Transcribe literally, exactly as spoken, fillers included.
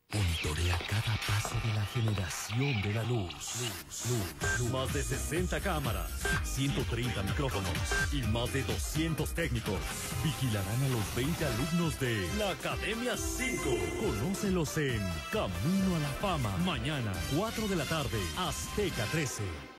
Monitorea cada paso de la generación de la luz. Luz, luz, luz. Más de sesenta cámaras, ciento treinta micrófonos y más de doscientos técnicos vigilarán a los veinte alumnos de la Academia cinco. Conócelos en Camino a la Fama. Mañana, cuatro de la tarde, Azteca trece.